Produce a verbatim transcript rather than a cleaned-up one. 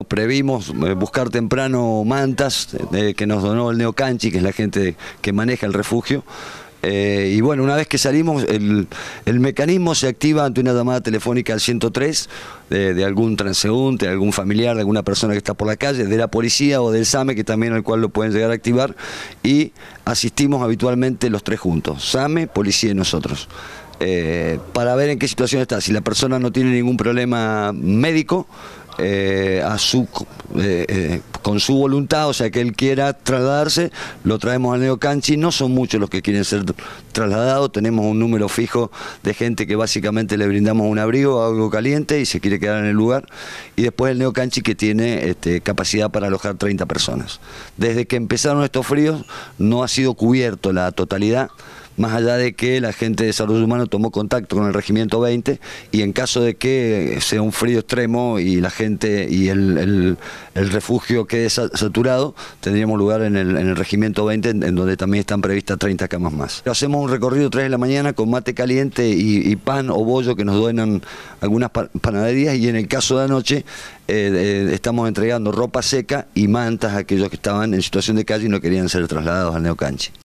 previmos eh, buscar temprano mantas eh, que nos donó el Neocanchi, que es la gente que maneja el refugio. Eh, y bueno, una vez que salimos, el, el mecanismo se activa ante una llamada telefónica al ciento tres de, de algún transeúnte, de algún familiar, de alguna persona que está por la calle, de la policía o del SAME, que también al cual lo pueden llegar a activar, y asistimos habitualmente los tres juntos, SAME, policía y nosotros. Eh, para ver en qué situación está. Si la persona no tiene ningún problema médico, eh, a su, eh, eh, con su voluntad, o sea que él quiera trasladarse, lo traemos al Neocanchi. No son muchos los que quieren ser trasladados, tenemos un número fijo de gente que básicamente le brindamos un abrigo, algo caliente y se quiere quedar en el lugar, y después el Neocanchi, que tiene este, capacidad para alojar treinta personas. Desde que empezaron estos fríos no ha sido cubierto la totalidad, más allá de que la gente de Desarrollo Humano tomó contacto con el Regimiento veinte, y en caso de que sea un frío extremo y la gente y el, el, el refugio quede saturado, tendríamos lugar en el, en el Regimiento veinte, en, en donde también están previstas treinta camas más. Hacemos un recorrido tres de la mañana con mate caliente y, y pan o bollo que nos donan algunas panaderías, y en el caso de anoche eh, eh, estamos entregando ropa seca y mantas a aquellos que estaban en situación de calle y no querían ser trasladados al Neocanchi.